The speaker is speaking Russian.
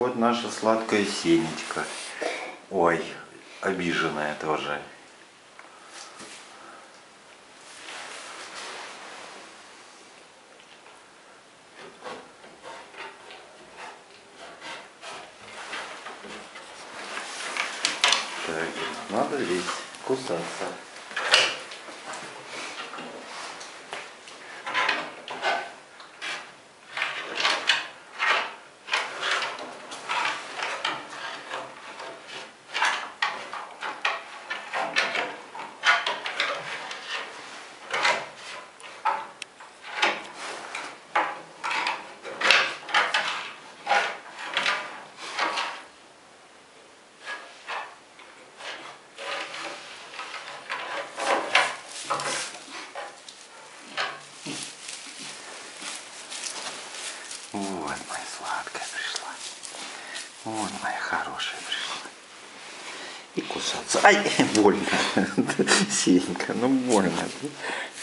Вот наша сладкая Сенечка. Ой, обиженная тоже. Так, надо здесь кусаться. Вот моя сладкая пришла. Вот моя хорошая пришла. И кусаться. Ай, больно. Сенька, ну больно.